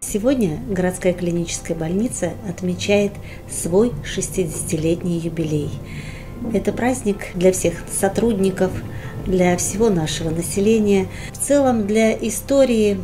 Сегодня городская клиническая больница отмечает свой 60-летний юбилей. Это праздник для всех сотрудников, для всего нашего населения. В целом для истории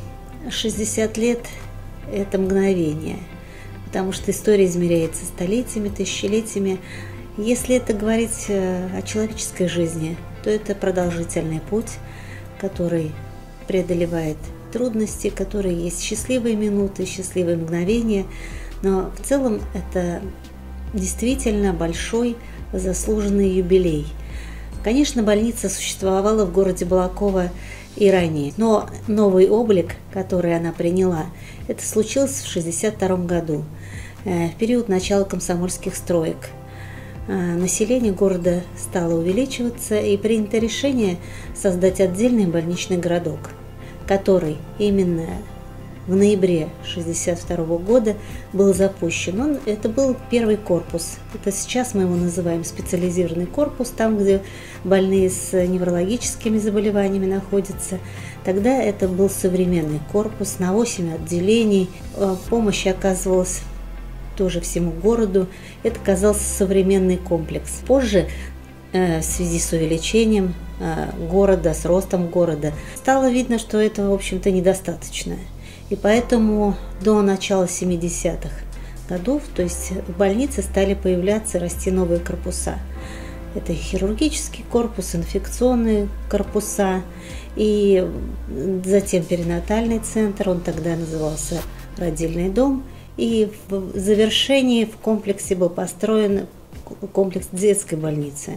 60 лет – это мгновение, потому что история измеряется столетиями, тысячелетиями. Если это говорить о человеческой жизни, то это продолжительный путь, который преодолевает трудности, которые есть счастливые минуты, счастливые мгновения, но в целом это действительно большой заслуженный юбилей. Конечно, больница существовала в городе Балаково и ранее, но новый облик, который она приняла, это случилось в 1962 году, в период начала комсомольских строек. Население города стало увеличиваться, и принято решение создать отдельный больничный городок, который именно в ноябре 1962 года был запущен. Это был первый корпус. Это сейчас мы его называем специализированный корпус, там, где больные с неврологическими заболеваниями находятся. Тогда это был современный корпус на 8 отделений. Помощь оказывалась тоже всему городу. Это казался современный комплекс. Позже, в связи с увеличением города, с ростом города, стало видно, что этого, в общем-то, недостаточно. И поэтому до начала 70-х годов, то есть в больнице стали появляться, расти новые корпуса. Это хирургический корпус, инфекционные корпуса, и затем перинатальный центр, он тогда назывался родильный дом. И в завершении в комплексе был построен комплекс детской больницы,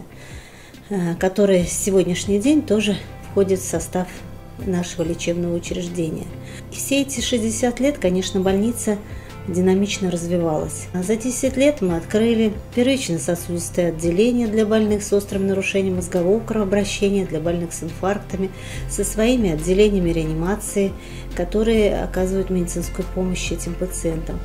который в сегодняшний день тоже входит в состав нашего лечебного учреждения. И все эти 60 лет, конечно, больница динамично развивалась. А за 10 лет мы открыли первично-сосудистое отделение для больных с острым нарушением мозгового кровообращения, для больных с инфарктами, со своими отделениями реанимации, которые оказывают медицинскую помощь этим пациентам.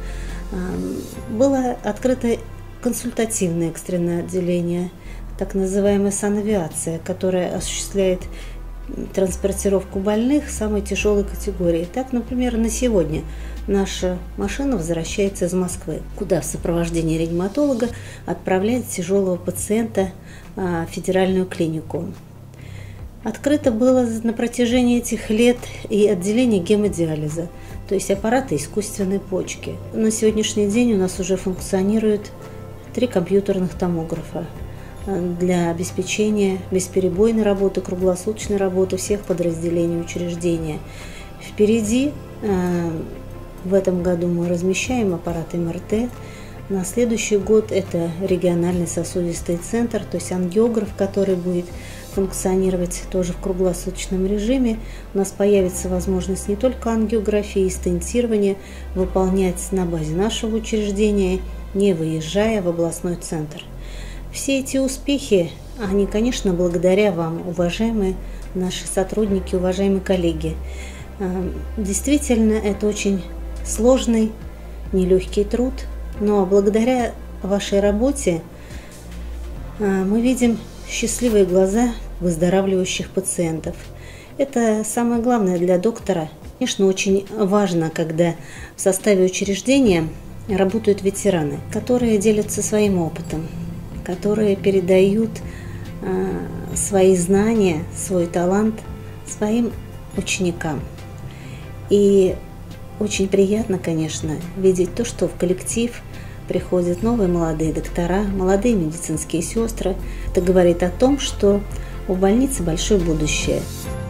Было открыто консультативное экстренное отделение, так называемая санавиация, которая осуществляет транспортировку больных самой тяжелой категории. Так, например, на сегодня наша машина возвращается из Москвы, куда в сопровождении реаниматолога отправляет тяжелого пациента в федеральную клинику. Открыто было на протяжении этих лет и отделение гемодиализа, то есть аппараты искусственной почки. На сегодняшний день у нас уже функционирует 3 компьютерных томографа для обеспечения бесперебойной работы, круглосуточной работы всех подразделений учреждения. Впереди в этом году мы размещаем аппарат МРТ. На следующий год это региональный сосудистый центр, то есть ангиограф, который будет функционировать тоже в круглосуточном режиме. У нас появится возможность не только ангиографии и стентирования выполнять на базе нашего учреждения, не выезжая в областной центр. Все эти успехи, они, конечно, благодаря вам, уважаемые наши сотрудники, уважаемые коллеги. Действительно, это очень сложный, нелегкий труд, но благодаря вашей работе мы видим счастливые глаза выздоравливающих пациентов. Это самое главное для доктора. Конечно, очень важно, когда в составе учреждения работают ветераны, которые делятся своим опытом, которые передают свои знания, свой талант своим ученикам. И очень приятно, конечно, видеть то, что в коллектив приходят новые молодые доктора, молодые медицинские сестры. Это говорит о том, что у больницы большое будущее.